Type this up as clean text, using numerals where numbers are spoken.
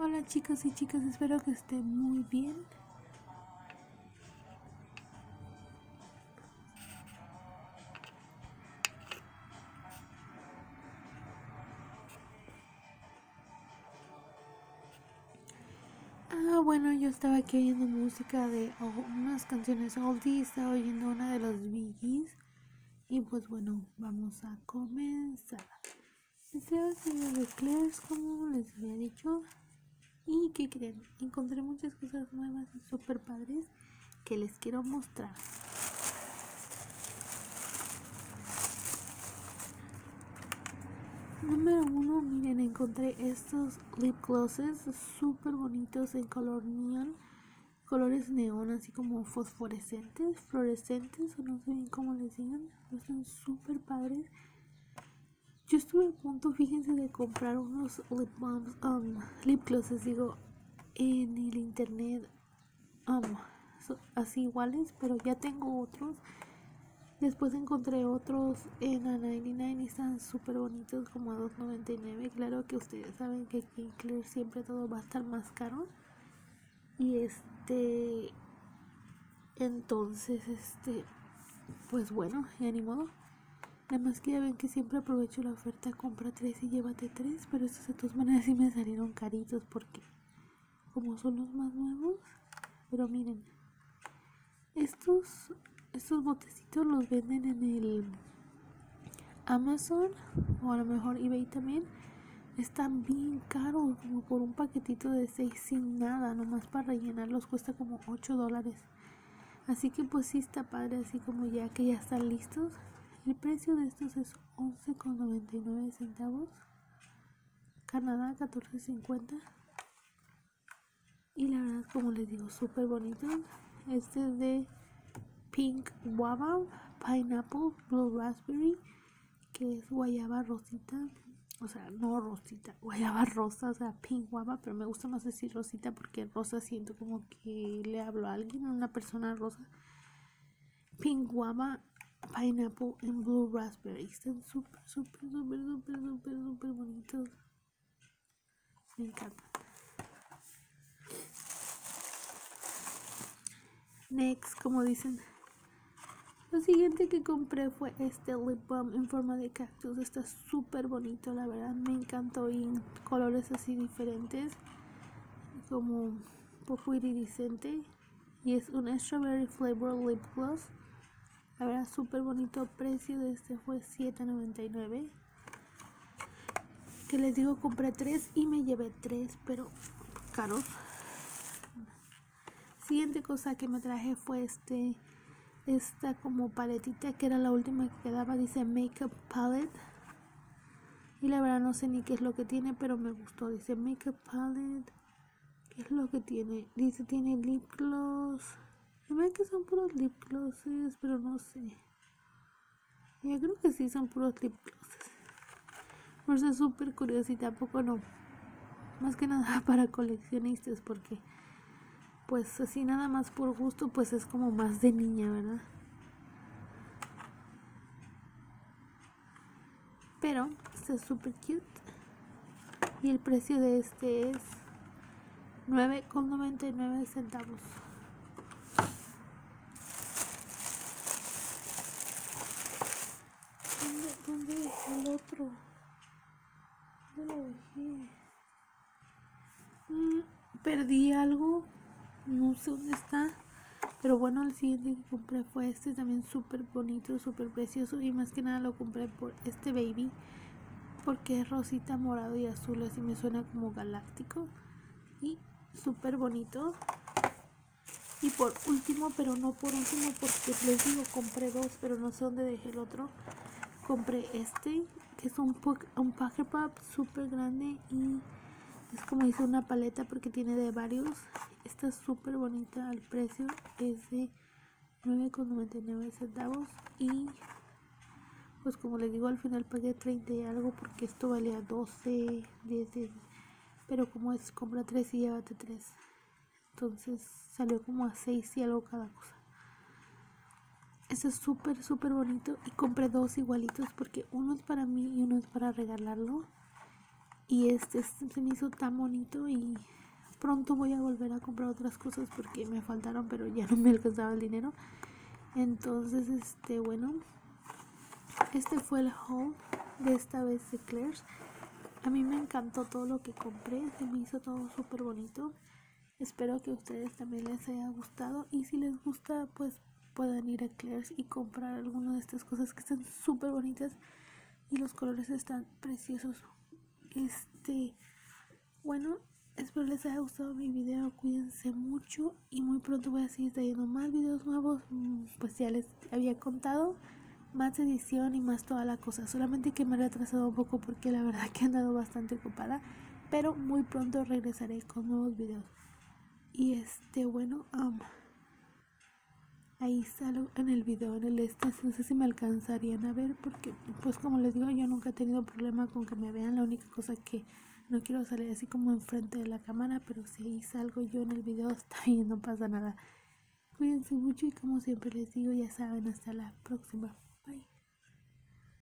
Hola chicos y chicas, espero que estén muy bien. Bueno, yo estaba aquí oyendo música de unas canciones oldies, estaba oyendo una de los Bee Gees. Y pues bueno, vamos a comenzar. Estoy haciendo Leclerc, como les había dicho. ¿Y qué creen? Encontré muchas cosas nuevas y súper padres que les quiero mostrar. Número 1, miren, encontré estos lip glosses súper bonitos en color neon, colores neón, así como fosforescentes, fluorescentes, o no sé bien cómo les digan, pero están súper padres. Yo estuve a punto, fíjense, de comprar unos lip balms, lip glosses, en el internet, así iguales, pero ya tengo otros. Después encontré otros en A99 y están súper bonitos, como a $2.99. Claro que ustedes saben que aquí en Clear siempre todo va a estar más caro. Y entonces, pues bueno, ya ni modo. Además que ya ven que siempre aprovecho la oferta, compra 3 y llévate 3, pero estos de todas maneras sí me salieron caritos porque como son los más nuevos. Pero miren, estos botecitos los venden en el Amazon o a lo mejor eBay también. Están bien caros, como por un paquetito de 6 sin nada, nomás para rellenarlos cuesta como $8. Así que pues sí está padre, así como ya que ya están listos. El precio de estos es 11,99 centavos. Canadá 14.50. Y la verdad, como les digo, súper bonito. Este es de Pink Guava, Pineapple, Blue Raspberry, que es guayaba rosita. O sea, no rosita, guayaba rosa, o sea, pink guava, pero me gusta más decir rosita porque rosa siento como que le hablo a alguien, a una persona rosa. Pink guava, pineapple and blue raspberry. Están súper bonitos. Me encantan. Next, como dicen. Lo siguiente que compré fue este lip balm en forma de cactus. Está súper bonito, la verdad. Me encantó, y en colores así diferentes, como un poco iridiscente. Y es un strawberry flavor lip gloss. La verdad, súper bonito. Precio de este fue $7.99. Que les digo, compré 3 y me llevé 3, pero caros. Siguiente cosa que me traje fue esta como paletita, que era la última que quedaba. Dice Makeup Palette. Y la verdad no sé ni qué es lo que tiene, pero me gustó. Dice Makeup Palette. ¿Qué es lo que tiene? Dice tiene lip gloss. Se ve que son puros lip glosses, pero no sé. Yo creo que sí son puros lip glosses. Por eso es súper curiosa y tampoco no. Más que nada para coleccionistas, porque pues así nada más por gusto, pues es como más de niña, ¿verdad? Pero está súper cute. Y el precio de este es $9.99 centavos. ¿Dónde dejé el otro? ¿Dónde lo dejé? Perdí algo. No sé dónde está. Pero bueno, el siguiente que compré fue este, también súper bonito, súper precioso. Y más que nada lo compré por este baby, porque es rosita, morado y azul, así me suena como galáctico. Y súper bonito. Y por último, pero no por último, porque les digo, compré 2, pero no sé dónde dejé el otro. Compré este, que es un Pocket Pop súper grande, y es como dice una paleta porque tiene de varios. Está súper bonita. El precio es de $9.99 centavos. Y pues como les digo, al final pagué 30 y algo, porque esto valía 12, 10, pero como es compra 3 y llévate 3, entonces salió como a 6 y algo cada cosa. Este es súper bonito, y compré 2 igualitos porque uno es para mí y uno es para regalarlo. Y se me hizo tan bonito, y pronto voy a volver a comprar otras cosas porque me faltaron, pero ya no me alcanzaba el dinero. Entonces, bueno, este fue el haul de esta vez de Claire's. A mí me encantó todo lo que compré, se me hizo todo súper bonito. Espero que a ustedes también les haya gustado, y si les gusta, pues puedan ir a Claire's y comprar alguna de estas cosas que están súper bonitas y los colores están preciosos. Bueno, espero les haya gustado mi video, cuídense mucho y muy pronto voy a seguir trayendo más videos nuevos. Pues ya les había contado, más edición y más toda la cosa, solamente que me he retrasado un poco porque la verdad que he andado bastante ocupada, pero muy pronto regresaré con nuevos videos. Y bueno, ahí salgo en el video, en el no sé si me alcanzarían a ver porque, pues como les digo, yo nunca he tenido problema con que me vean. La única cosa que no quiero salir así como enfrente de la cámara, pero si ahí salgo yo en el video está bien, no pasa nada. Cuídense mucho y como siempre les digo, ya saben, hasta la próxima. Bye.